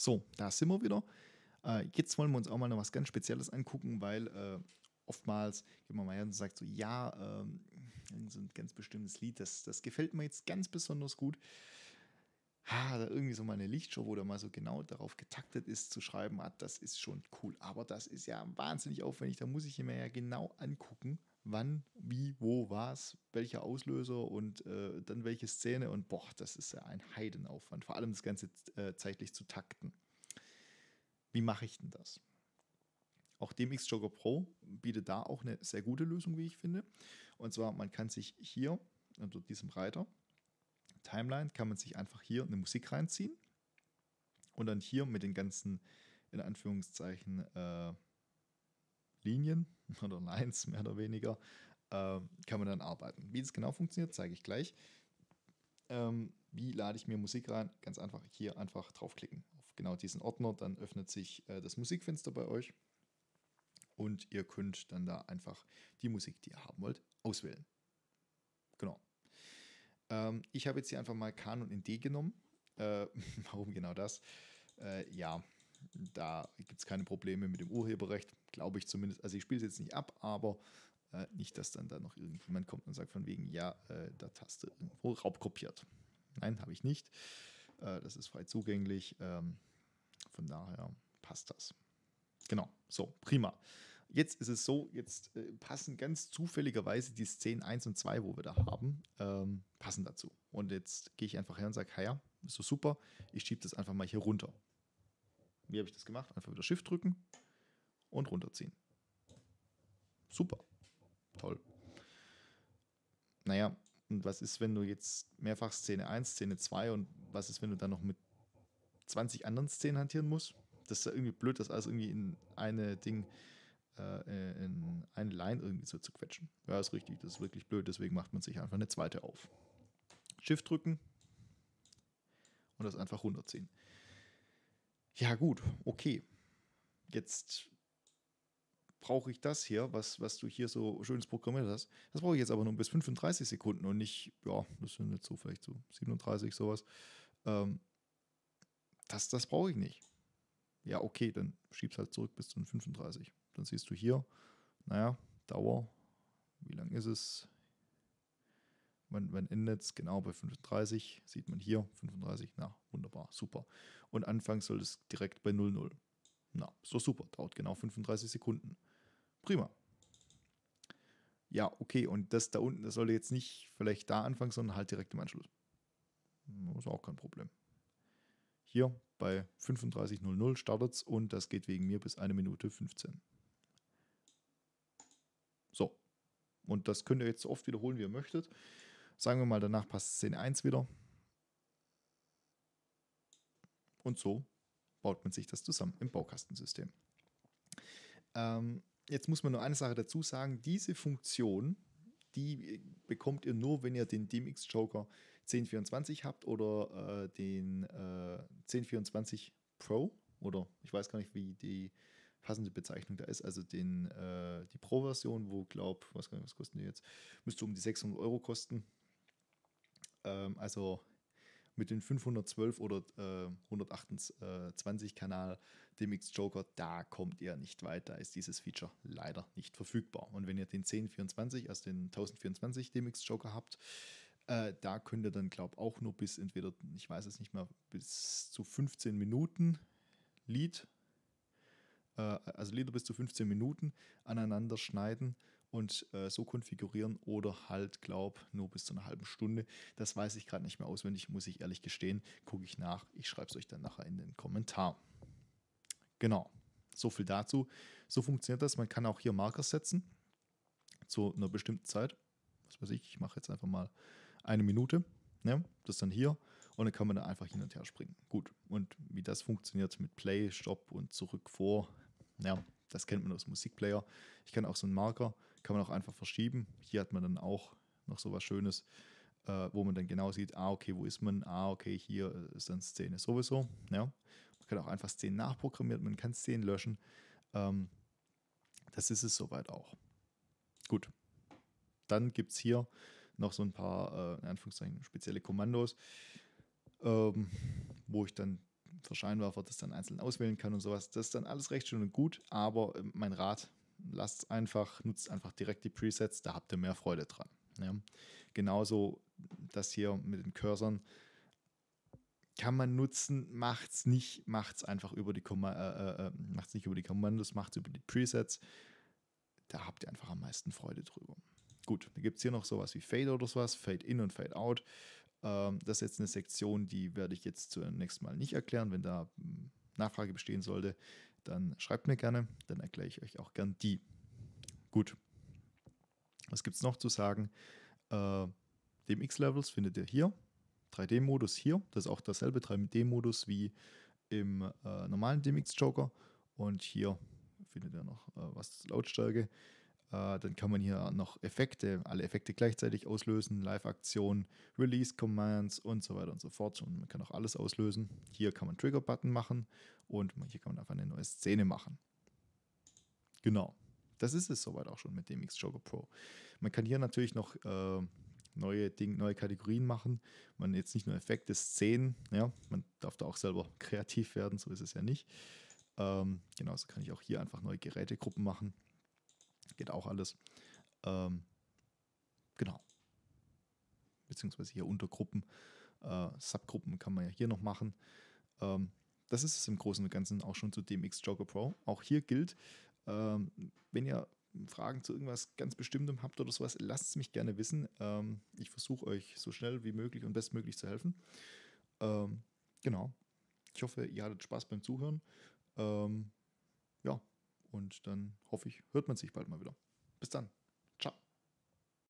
So, da sind wir wieder. Jetzt wollen wir uns auch mal noch was ganz Spezielles angucken, weil oftmals geht man mal her und sagt so, ja, irgend so ein ganz bestimmtes Lied, das gefällt mir jetzt ganz besonders gut. Da irgendwie so mal eine Lichtshow, wo da mal so genau darauf getaktet ist, zu schreiben, das ist schon cool. Aber das ist ja wahnsinnig aufwendig. Da muss ich mir ja genau angucken, wann, wie, wo, was, welcher Auslöser und dann welche Szene. Und boah, das ist ja ein Heidenaufwand. Vor allem das Ganze zeitlich zu takten. Wie mache ich denn das? Auch DMX Joker Pro bietet da auch eine sehr gute Lösung, wie ich finde. Und zwar, man kann sich hier unter diesem Reiter Timeline kann man sich einfach hier eine Musik reinziehen und dann hier mit den ganzen, in Anführungszeichen, Linien oder Lines mehr oder weniger, kann man dann arbeiten. Wie das genau funktioniert, zeige ich gleich. Wie lade ich mir Musik rein? Ganz einfach hier einfach draufklicken auf genau diesen Ordner, dann öffnet sich das Musikfenster bei euch und ihr könnt dann da einfach die Musik, die ihr haben wollt, auswählen. Genau. Ich habe jetzt hier einfach mal Kanon in D genommen. Warum genau das? Ja, da gibt es keine Probleme mit dem Urheberrecht, glaube ich zumindest. Also ich spiele es jetzt nicht ab, aber nicht, dass dann da noch irgendjemand kommt und sagt von wegen, ja, da hast du irgendwo raubkopiert. Nein, habe ich nicht. Das ist frei zugänglich. Von daher passt das. Genau, so, prima. Jetzt ist es so, jetzt passen ganz zufälligerweise die Szenen 1 und 2, wo wir da haben, passen dazu. Und jetzt gehe ich einfach her und sage, ja, ist so super, ich schiebe das einfach mal hier runter. Wie habe ich das gemacht? Einfach wieder Shift drücken und runterziehen. Super, toll. Naja, und was ist, wenn du jetzt mehrfach Szene 1, Szene 2 und was ist, wenn du dann noch mit 20 anderen Szenen hantieren musst? Das ist ja irgendwie blöd, das alles irgendwie in eine Ding in eine Line irgendwie so zu quetschen. Ja, ist richtig, das ist wirklich blöd, deswegen macht man sich einfach eine zweite auf. Shift drücken und das einfach runterziehen. Ja, gut, okay. Jetzt brauche ich das hier, was du hier so schönes programmiert hast. Das brauche ich jetzt aber nur bis 35 Sekunden und nicht, ja, das sind jetzt so vielleicht so 37, sowas. Das brauche ich nicht. Ja, okay, dann schieb's halt zurück bis zu den 35. Dann siehst du hier, naja, Dauer, wie lang ist es? Wann endet es? Genau bei 35, sieht man hier, 35, na, wunderbar, super. Und anfangs soll es direkt bei 00. Na, ist doch super, dauert genau 35 Sekunden. Prima. Ja, okay, und das da unten, das sollte jetzt nicht vielleicht da anfangen, sondern halt direkt im Anschluss. Das ist auch kein Problem. Hier bei 35:00 startet es und das geht wegen mir bis 1 Minute 15. So, und das könnt ihr jetzt so oft wiederholen, wie ihr möchtet. Sagen wir mal, danach passt Szene 1 wieder. Und so baut man sich das zusammen im Baukastensystem. Jetzt muss man nur eine Sache dazu sagen, diese Funktion, die bekommt ihr nur, wenn ihr den DMX Joker 1024 habt oder den 1024 Pro oder ich weiß gar nicht, wie die passende Bezeichnung da ist, also die Pro-Version, wo was kosten die jetzt? Müsste um die 600 Euro kosten. Also mit den 512 oder 128 Kanal DMX Joker, da kommt ihr nicht weiter, ist dieses Feature leider nicht verfügbar. Und wenn ihr den 1024, also den 1024 DMX Joker habt, da könnt ihr dann, glaube ich, auch nur bis entweder, ich weiß es nicht mehr, bis zu 15 Minuten Lied, also Lieder bis zu 15 Minuten aneinander schneiden und so konfigurieren oder halt, nur bis zu einer halben Stunde. Das weiß ich gerade nicht mehr auswendig, muss ich ehrlich gestehen. Gucke ich nach. Ich schreibe es euch dann nachher in den Kommentar. Genau. So viel dazu. So funktioniert das. Man kann auch hier Marker setzen zu einer bestimmten Zeit. Was weiß ich mache jetzt einfach mal 1 Minute. Ja, das dann hier und dann kann man da einfach hin und her springen. Gut. Und wie das funktioniert mit Play, Stopp und zurück vor, ja, das kennt man aus dem Musikplayer. Ich kann auch so einen Marker, kann man auch einfach verschieben. Hier hat man dann auch noch so was Schönes, wo man dann genau sieht, okay, wo ist man? Okay, hier ist dann Szene sowieso. Ja. Man kann auch einfach Szenen nachprogrammieren, man kann Szenen löschen. Das ist es soweit auch. Gut. Dann gibt es hier noch so ein paar, in Anführungszeichen, spezielle Kommandos, wo ich dann für Scheinwerfer das dann einzeln auswählen kann und sowas. Das ist dann alles recht schön und gut, aber mein Rat, nutzt einfach direkt die Presets, da habt ihr mehr Freude dran. Ja. Genauso das hier mit den Cursern kann man nutzen, macht's einfach über die macht's nicht über die Kommandos, macht's über die Presets. Da habt ihr einfach am meisten Freude drüber. Gut, da gibt es hier noch sowas wie Fade oder sowas, Fade in und Fade out. Das ist jetzt eine Sektion, die werde ich jetzt zunächst mal nicht erklären. Wenn da Nachfrage bestehen sollte, dann schreibt mir gerne, dann erkläre ich euch auch gern die. Gut, was gibt es noch zu sagen? DMX-Levels findet ihr hier. 3D-Modus hier. Das ist auch dasselbe 3D-Modus wie im normalen DMX-Joker. Und hier findet ihr noch was Lautstärke. Dann kann man hier noch alle Effekte gleichzeitig auslösen, Live-Aktionen, Release-Commands und so weiter und so fort. Und man kann auch alles auslösen. Hier kann man Trigger-Button machen und hier kann man einfach eine neue Szene machen. Genau. Das ist es soweit auch schon mit DMX Joker Pro. Man kann hier natürlich noch neue Kategorien machen. Man jetzt nicht nur Effekte, Szenen, ja, man darf da auch selber kreativ werden, so ist es ja nicht. Genauso kann ich auch hier einfach neue Gerätegruppen machen. Geht auch alles. Genau. Beziehungsweise hier Untergruppen, Subgruppen kann man ja hier noch machen. Das ist es im Großen und Ganzen auch schon zu DMX Joker Pro. Auch hier gilt, wenn ihr Fragen zu irgendwas ganz Bestimmtem habt oder sowas, lasst es mich gerne wissen. Ich versuche euch so schnell wie möglich und bestmöglich zu helfen. Genau. Ich hoffe, ihr hattet Spaß beim Zuhören. Ja, und dann hoffe ich, hört man sich bald mal wieder. Bis dann.